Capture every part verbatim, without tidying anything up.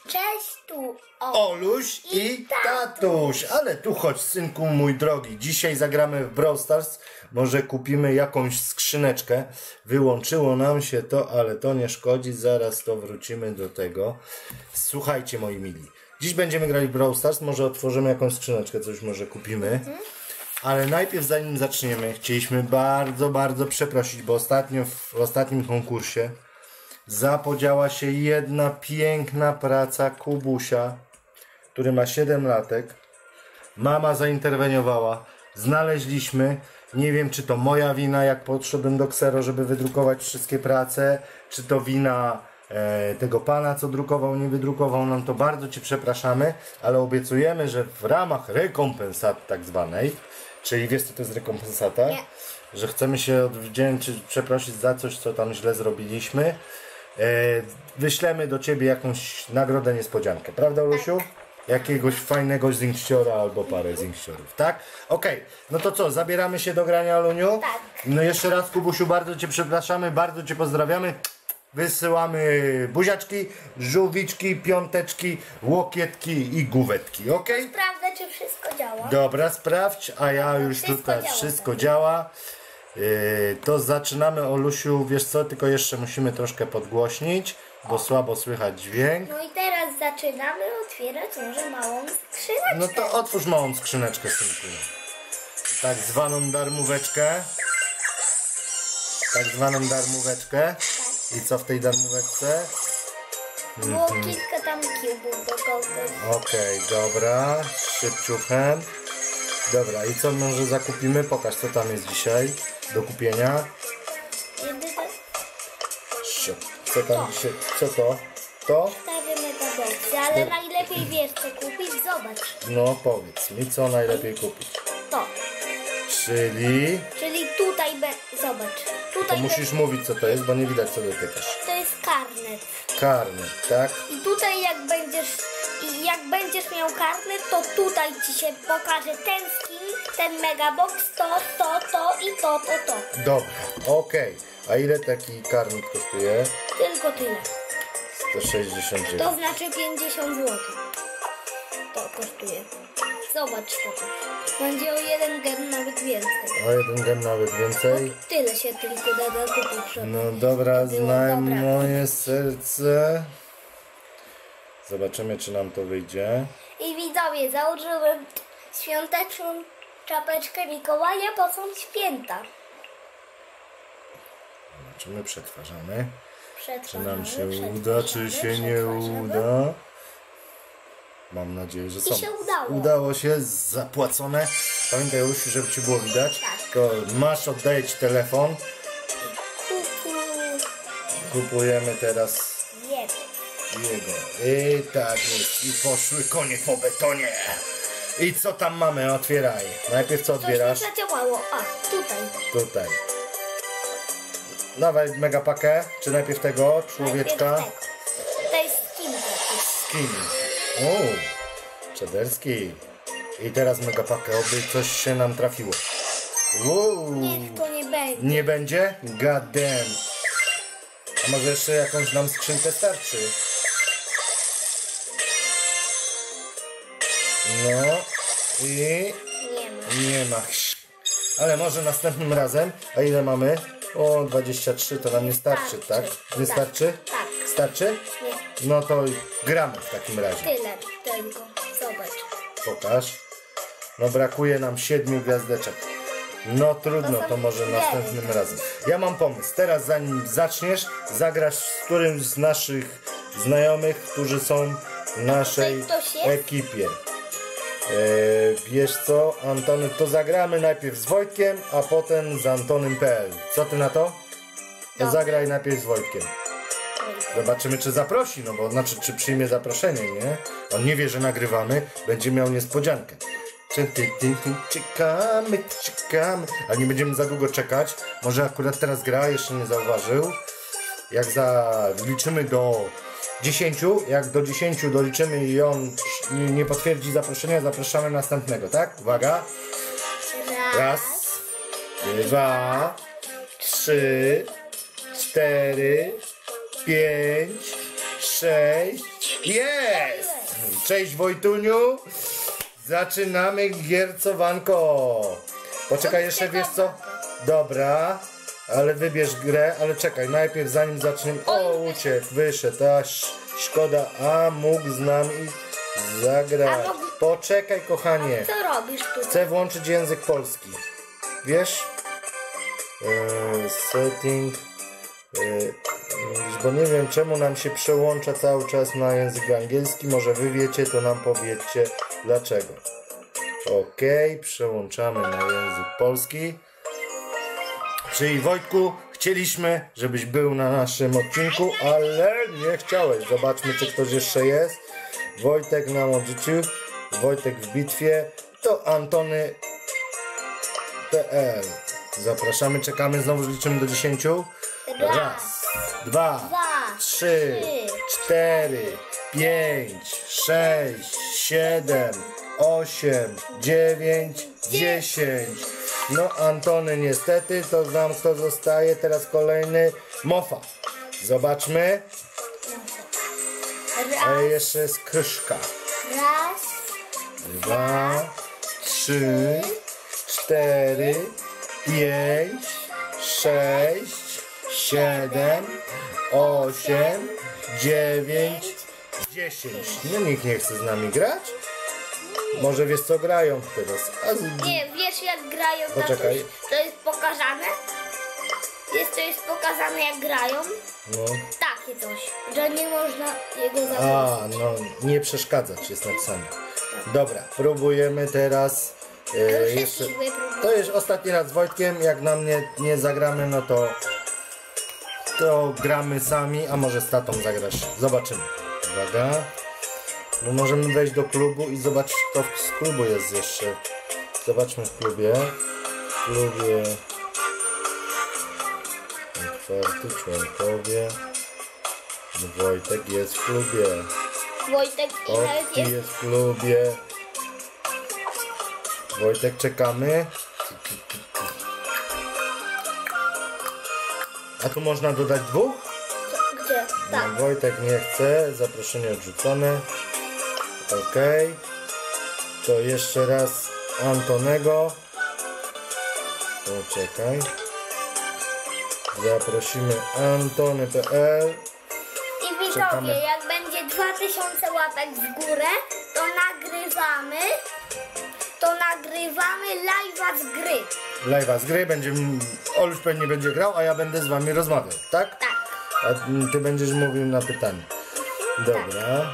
Cześć, tu o. Oluś i tatuś. Ale tu chodź, synku mój drogi. Dzisiaj zagramy w Brawl Stars. Może kupimy jakąś skrzyneczkę. Wyłączyło nam się to, ale to nie szkodzi. Zaraz to wrócimy do tego. Słuchajcie, moi mili. Dziś będziemy grali w Brawl Stars. Może otworzymy jakąś skrzyneczkę, coś może kupimy. Mhm. Ale najpierw, zanim zaczniemy, chcieliśmy bardzo, bardzo przeprosić, bo ostatnio w ostatnim konkursie zapodziała się jedna piękna praca Kubusia, który ma siedem latek. Mama zainterweniowała. Znaleźliśmy. Nie wiem, czy to moja wina, jak podszedłem do Xero, żeby wydrukować wszystkie prace, czy to wina e, tego pana, co drukował, nie wydrukował nam to. Bardzo Cię przepraszamy, ale obiecujemy, że w ramach rekompensat tak zwanej, czyli wiesz, co to jest rekompensata? Nie. Że chcemy się odwdzięczyć, przeprosić za coś, co tam źle zrobiliśmy. E, wyślemy do Ciebie jakąś nagrodę, niespodziankę. Prawda, Olusiu? Tak. Jakiegoś fajnego zinkściora albo parę zinkściorów, tak? Okej, okay. No to co, zabieramy się do grania, Oluniu? Tak. No jeszcze raz, Kubusiu, bardzo Cię przepraszamy, bardzo Cię pozdrawiamy. Wysyłamy buziaczki, żółwiczki, piąteczki, łokietki i główetki, ok? Sprawdzę, czy wszystko działa. Dobra, sprawdź, a ja już wszystko tutaj działa. wszystko działa. Yy, to zaczynamy, Olusiu, wiesz co, tylko jeszcze musimy troszkę podgłośnić, bo słabo słychać dźwięk. No i teraz zaczynamy otwierać może małą skrzyneczkę. No to otwórz małą skrzyneczkę, synku. Tak zwaną darmóweczkę. Tak zwaną darmóweczkę. I co w tej darmóweczce? Było mm -hmm. kilka tam cubów do kogoś. Okej, okay, dobra. Szybciuchem. Dobra, i co może zakupimy? Pokaż, co tam jest dzisiaj do kupienia. Jedyne... Co tam dzisiaj? Co to? To? Cztery megaboxy, ale Cztery... najlepiej wiesz, co kupić? Zobacz. No powiedz mi, co najlepiej kupić. To. Czyli? Czyli tutaj, be... zobacz. Tutaj to musisz be... mówić, co to jest, bo nie widać, co dotykasz. To jest karnet. Karnet, tak? I tutaj jak będziesz, i jak będziesz miał karnet, to tutaj ci się pokaże ten skin, ten megabox, to, to, to i to, to, to. Dobra, okej. Okay. A ile taki karnet kosztuje? Tylko tyle. sto sześćdziesiąt dziewięć. To znaczy pięćdziesiąt złotych. To kosztuje. Zobacz to. Będzie o jeden gen nawet więcej. O jeden gen nawet więcej? O tyle się tylko da kupić. No dobra, znam moje serce. Zobaczymy, czy nam to wyjdzie. I widzowie, założyłem świąteczną czapeczkę Mikołaja, bo są święta. Zobaczymy, przetwarzamy. Czy nam się przetwarzamy, uda, czy się nie uda. Mam nadzieję, że są. I się udało. Udało się, zapłacone. Pamiętaj, Olusiu, żeby Ci było widać. Tak. To masz, oddaję Ci telefon. Kupuj. Kupujemy teraz Jego. jego. I tak jest. I poszły konie po betonie. I co tam mamy? Otwieraj. Najpierw co odbierasz? Coś mi zadziałało. A, tutaj. Tutaj. Dawaj megapakę. Czy najpierw tego człowieczka? Najpierw tego. To jest skin. Skin. Uuu, Czaderski. I teraz megapakę, oby coś się nam trafiło. Uuu. Niech to nie będzie. Nie będzie? God damn. A może jeszcze jakąś nam skrzynkę starczy? No i... Nie ma. Nie ma. Ale może następnym razem. A ile mamy? O, dwadzieścia trzy, to nam nie starczy, tak? Nie starczy? Tak. Starczy? Nie. No to gramy w takim razie. Tyle tylko. Zobacz. Pokaż. No brakuje nam siedmiu gwiazdeczek. No trudno, to może następnym razem. Ja mam pomysł. Teraz zanim zaczniesz, zagrasz z którymś z naszych znajomych, którzy są w naszej ekipie. Eee, wiesz co, Antony, to zagramy najpierw z Wojtkiem, a potem z Antonym kropka p l. Co ty na to? To zagraj najpierw z Wojtkiem. Zobaczymy, czy zaprosi, no bo znaczy, czy przyjmie zaproszenie, nie? On nie wie, że nagrywamy, będzie miał niespodziankę. Czekamy, czekamy. Ale nie będziemy za długo czekać. Może akurat teraz gra, jeszcze nie zauważył. Jak zaliczymy do dziesięciu, jak do dziesięciu doliczymy i on nie potwierdzi zaproszenia, zapraszamy następnego, tak? Uwaga. Raz, dwa, trzy, cztery, pięć, sześć, jest! Cześć Wojtuniu. Zaczynamy giercowanko. Poczekaj jeszcze, wiesz co? Dobra, ale wybierz grę, ale czekaj, najpierw zanim zaczniemy... O, uciekł, wyszedł, aż szkoda, a mógł z nami zagrać. Poczekaj, kochanie. Co robisz tu? Chcę włączyć język polski. Wiesz? Eee, setting... Eee, bo nie wiem, czemu nam się przełącza cały czas na język angielski. Może wy wiecie, to nam powiedzcie dlaczego. Ok, przełączamy na język polski. Czyli Wojtku, chcieliśmy, żebyś był na naszym odcinku, ale nie chciałeś. Zobaczmy, czy ktoś jeszcze jest. Wojtek nam odrzucił. Wojtek w bitwie. To Antony P L. Zapraszamy, czekamy, znowu liczymy do dziesięciu. Raz, dwa, dwa trzy, cztery, pięć, sześć, siedem, osiem, dziewięć, dziesięć. No Antony niestety, to znam kto zostaje. Teraz kolejny Mofa. Zobaczmy. A Raz, jeszcze jest Kryszka. raz, Dwa, trzy, cztery, pięć, sześć, siedem, osiem, dziewięć, dziesięć. No nikt nie chce z nami grać? Może wiesz co grają teraz? A z... Nie, wiesz jak grają, Poczekaj. tatuś? To jest pokazane? Jest to jest pokazane jak grają? No. Takie coś, że nie można jego zabrać. A, no nie przeszkadzać jest napisane. Dobra, próbujemy teraz e, jeszcze. To jest ostatni raz z Wojtkiem. Jak na mnie nie zagramy, no to to gramy sami, a może z tatą zagrasz. Zobaczymy. Uwaga. No możemy wejść do klubu i zobaczyć, kto z klubu jest jeszcze. Zobaczmy w klubie. W klubie otwarty członkowie. Wojtek jest w klubie. Wojtek i nawet Oski jest... jest w klubie. Wojtek, czekamy. A tu można dodać dwóch? Gdzie? Tak. No, Wojtek nie chce. Zaproszenie odrzucone. Ok. To jeszcze raz Antonego. Poczekaj. Zaprosimy Antony kropka p l. I widzowie, Czekamy. jak będzie dwa tysiące łapek w górę, to nagrywamy, to nagrywamy live'a z gry. Live'a z gry. Będzie, Oluś pewnie będzie grał, a ja będę z wami rozmawiał, tak? Tak. A ty będziesz mówił na pytanie. Dobra.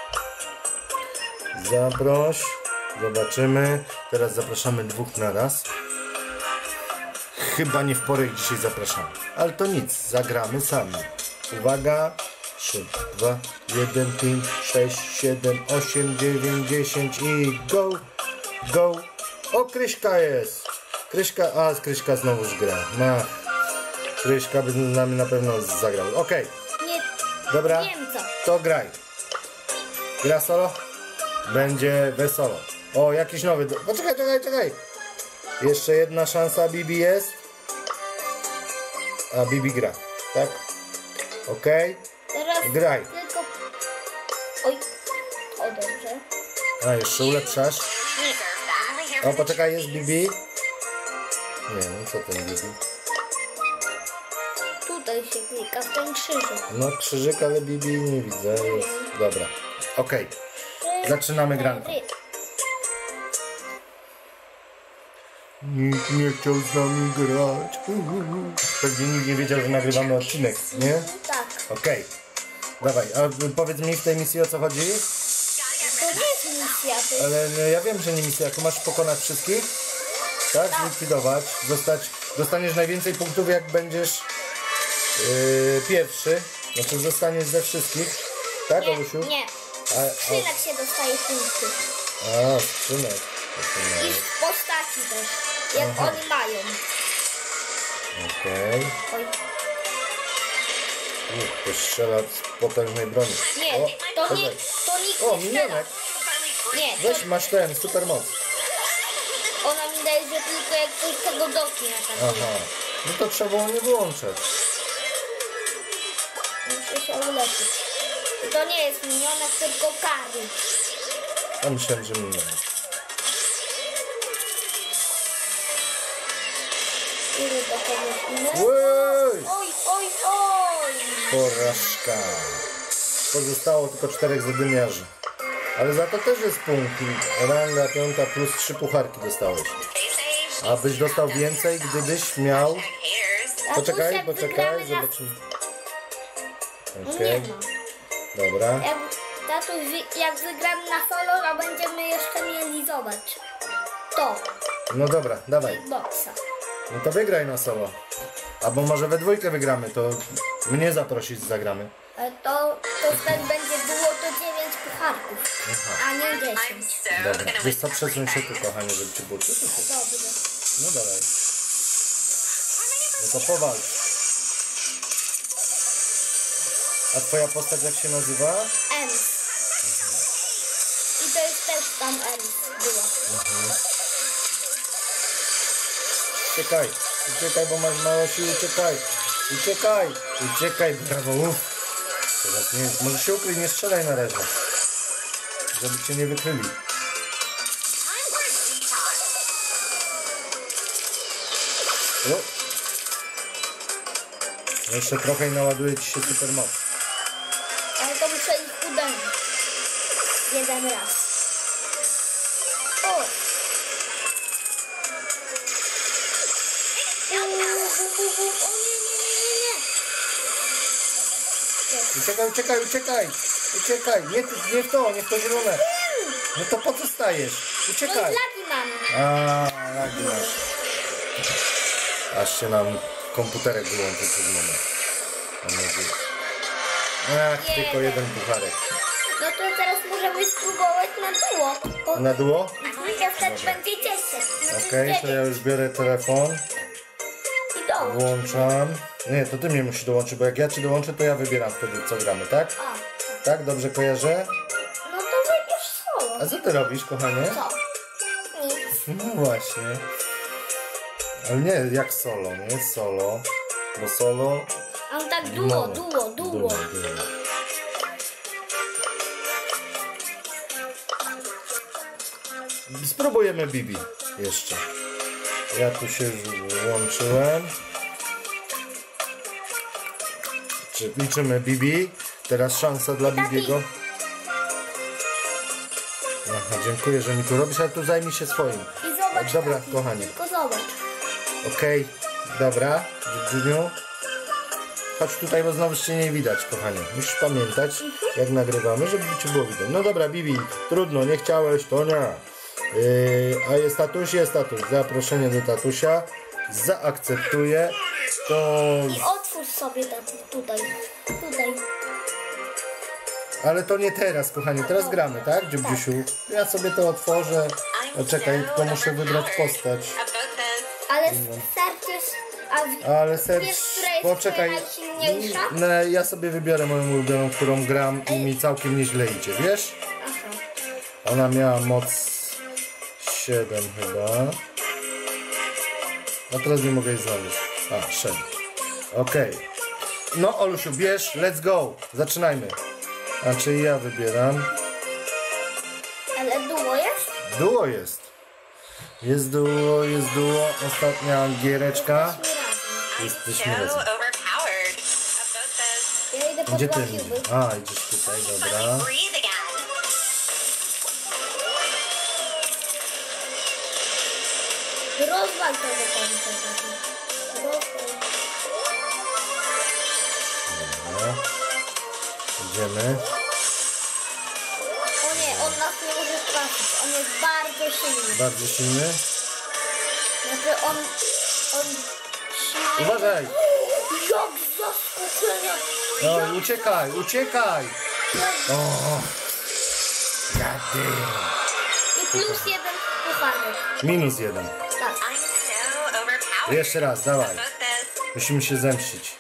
Zaproś. Zobaczymy. Teraz zapraszamy dwóch na raz. Chyba nie w porę ich dzisiaj zapraszamy. Ale to nic. Zagramy sami. Uwaga. trzy, dwa, jeden, pięć, sześć, siedem, osiem, dziewięć, dziesięć i go. Go. O, Kryśka jest. Kryśka. A, z Kryśka znowuż gra. No. Kryśka by z nami na pewno zagrał. Okej. Nie, Dobra. wiem co. To graj. Gra solo? Będzie wesoło. O, jakiś nowy. Poczekaj, czekaj, czekaj. Jeszcze jedna szansa. Bibi jest. A Bibi gra. Tak? Okej. Teraz Graj. tylko... Oj, o dobrze. A, jeszcze ulepszasz. Nie. O, poczekaj, jest Bibi. Nie wiem, co ten Bibi. Tutaj się klika w ten krzyżyk. No, krzyżyk, ale Bibi nie widzę. Jest. Dobra. Okej. Zaczynamy granko. Nikt nie chciał z nami grać. Pewnie nikt nie wiedział, że nagrywamy odcinek, nie? Tak. Okej. Dawaj, a powiedz mi w tej misji o co chodzi? To nie jest misja, to jest... Ale no, ja wiem, że nie misja, tylko masz pokonać wszystkich. Tak? Zlikwidować. Zostać, dostaniesz najwięcej punktów jak będziesz yy, pierwszy. Znaczy zostaniesz ze wszystkich. Tak, Nie, Olusiu? nie. A, a, Skrzynek się dostaje punkty. a skrzynek. I w postaci też. Jak Aha. oni mają. Okej. Oj. Okay. Ktoś strzela z potężnej broni. Nie, O, to nie, dawaj. to nikt O, nie strzela. minionek. Nie, Weź, to masz ten, super moc. ona mi daje, że tylko jak ktoś tego dotknie atakuje. Aha. No to trzeba było nie wyłączać. Muszę się uleczyć. I to nie jest minionek, tylko kary. A myślałem, że minąłem. Ile do kogoś innego? Oj! Oj, oj, oj! Porażka. Pozostało tylko czterech zadymiarzy. Ale za to też jest punkt. Ranga piąta plus trzy pucharki dostałeś. Abyś dostał więcej, gdybyś miał... Poczekaj, jak poczekaj, wygramy na- zobaczymy. Nie Okej, ma. dobra. Jak, tatuś, wy- jak wygramy na solo, to będziemy jeszcze mieli, zobacz. To, No dobra, dawaj. boksa. No to wygraj na solo. Albo może we dwójkę wygramy, to mnie zaprosić zagramy. E, To, to wtedy będzie było to dziewięć pucharków, a nie dziesięć. Dobra, wiesz co, przesuń się tu, kochanie, żeby ci było czuć. Dobrze. No dawaj. No to powalcz. A twoja postać jak się nazywa? Ems. I to jest też tam Ems była. Uciekaj, uciekaj, bo masz mało sił, uciekaj. Uciekaj, uciekaj, brawo, uff. Teraz nie jest, może się ukryj, nie strzelaj na razie. Żeby cię nie wykryli. O. Jeszcze trochę i naładuje ci się supermoc. Ale to muszę ich uderzyć. Jeden raz. O! Uuu, u, u, u. O nie, nie, nie, nie, nie. Uciekaj, uciekaj, uciekaj! Uciekaj! Nie, tu- nie w to, nie w to zielone! No to po co stajesz? No i Uciekaj! lagi mamy. A, lagi masz. Aż się nam komputerek wyłączy przez moment. Mam nadzieję. Ach, Nie. tylko jeden pucharek. No to teraz możemy spróbować na duo. O, Na duo? ja wtedy będzie dziesięć. Znaczy Okej, to ja dziewięć. już biorę telefon. I dołącz. Włączam. Nie, to ty mnie musisz dołączyć, bo jak ja ci dołączę, to ja wybieram wtedy, co gramy, tak? A, Tak? Dobrze kojarzę? no to wybierz solo. A co ty robisz, kochanie? Co? Nic. No właśnie. Ale nie, jak solo, nie? Solo. Bo solo... A on tak duo, No. duo, duo. Duo, duo. Spróbujemy Bibi jeszcze. Ja tu się już włączyłem. Czy liczymy Bibi? Teraz szansa dla Bibiego. Aha, dziękuję, że mi tu robisz, ale tu zajmij się swoim. I zobacz. Dobra, taki, kochani. Tylko zobacz. Okej, dobra, Dziuniu. Chodź tutaj, bo znowu cię nie widać, kochanie. Musisz pamiętać, jak nagrywamy, żeby cię było widać. No dobra, Bibi, trudno, nie chciałeś, to nie. Yy, a jest tatuś? Jest tatuś. Zaproszenie do tatusia. Zaakceptuję. To... I otwórz sobie tak tutaj. Tutaj. Ale to nie teraz, kochanie. Teraz gramy, tak, Dziubdziusiu? Ja sobie to otworzę. O, czekaj, tylko muszę wybrać postać. Ale serce jest... A w... Ale serc... Wiesz, która jest Poczekaj. twoja najsilniejsza? No, ja sobie wybiorę moją ulubioną, którą gram i mi całkiem nieźle idzie, wiesz? Aha. Ona miała moc siedem chyba. A teraz nie mogę jej znaleźć. A, sześć. Okej. No, Olusiu, bierz, let's go. Zaczynajmy. A czy ja wybieram? Ale duo jest? Duo jest. Jest duo, jest duo. Ostatnia giereczka. Jesteśmy razem. Jesteśmy razem. Ja idę po Gdzie dwa ty? cuby. A, idziesz tutaj, dobra. Rozwal to do końca. Rozwal. Dobra. Idziemy. O nie, on nas nie może trafić. On jest bardzo silny. Bardzo silny. Znaczy on... On... silny. Uważaj! Jak zaskoczenia! No, uciekaj, uciekaj! O! Jady. I plus jeden pucharek. Minus jeden. Tak. Jeszcze raz, dawaj. Musimy się zemścić.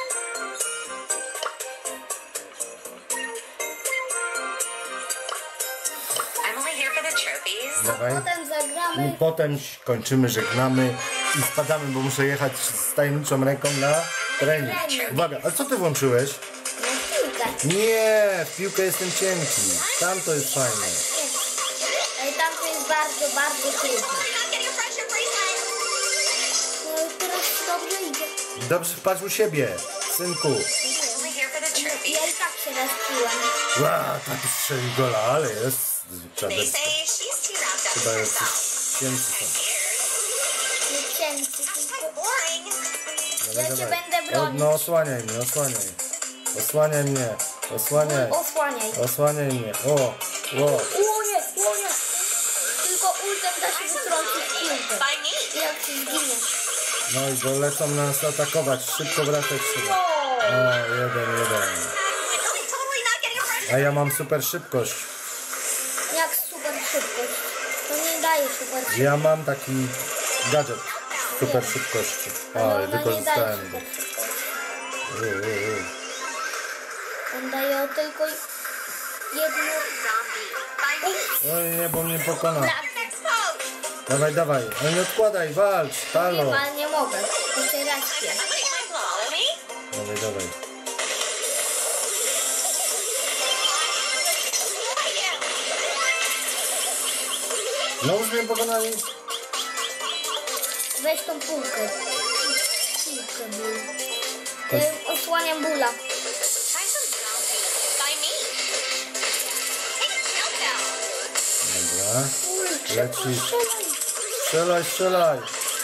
A Dawaj. potem I zagramy... potem kończymy, żegnamy i spadamy, bo muszę jechać z tajemniczą ręką na trening. Uwaga, ale co ty włączyłeś? Na piłkę. Nie, w piłkę jestem cienki. Tam to jest fajne. bardzo, bardzo trudne. No i teraz dobrze idzie. Dobrze, patrz u siebie, synku. Ja i tak się rozpiłam. Ła, taki strzeli gola, ale jest czadeczka. Chyba jakiś cięty są. Nie cięty, tylko... Dawaj, Ja cię dawaj. będę O, bronić. no osłaniaj mnie, osłaniaj. Osłaniaj mnie, osłaniaj. Osłaniaj. Osłaniaj mnie. O, o. O nie, o nie. Tylko ultem da się wytrącić piłkę. Jak się zginiesz. No i bo lecą nas atakować, szybko wracać trzeba. No. O, jeden, jeden. A ja mam super szybkość. Jak super szybkość. To nie daje super szybkości. Ja mam taki gadżet super szybkości. No, O, ona nie daje wykorzystałem go. super szybkości. U, u, u. On daje tylko jedno... Oj, nie, bo mnie pokona. Brak. Dawaj, dawaj. No nie odkładaj, walcz. Halo. Nie, ale nie mogę. Jeszcze raz pię. Dawaj, dawaj. No już mnie pokonali. Weź tą półkę. Półkę ból. To jest- Y, Osłaniam bóla. Dobra. Kurczę, Lecisz. strzelaj. Strzelaj, strzelaj.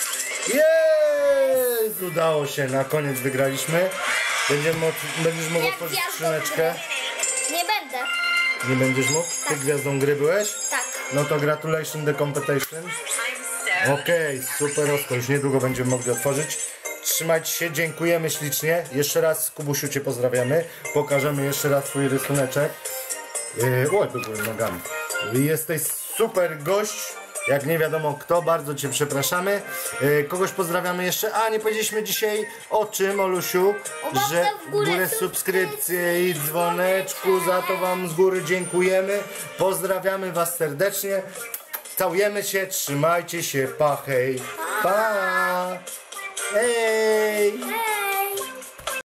Jest! Udało się, na koniec wygraliśmy. Będziemy, ot- będziesz mógł Jak otworzyć gwiazdą skrzyneczkę. gry. Nie będę. Nie będziesz mógł? Ty gwiazdą gry byłeś? Tak. No to gratulation the competition. Okej, super rozkosz. Niedługo będziemy mogli otworzyć. Trzymajcie się, dziękujemy ślicznie. Jeszcze raz, Kubusiu, cię pozdrawiamy. Pokażemy jeszcze raz twój rysuneczek. Yy, oj, były nogami. Jesteś super gość. Jak nie wiadomo kto, bardzo cię przepraszamy. Yy, kogoś pozdrawiamy jeszcze. A, nie powiedzieliśmy dzisiaj o czym, Olusiu? O łapce Że w górę, górę subskrypcję i dzwoneczku. Za to wam z góry dziękujemy. Pozdrawiamy was serdecznie. Całujemy się, trzymajcie się, pa, hej, pa, hej.